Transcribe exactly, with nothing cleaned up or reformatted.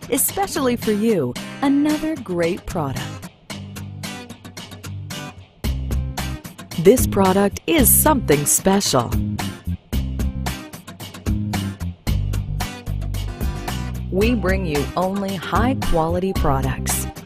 especially for you, another great product. This product is something special. We bring you only high-quality products.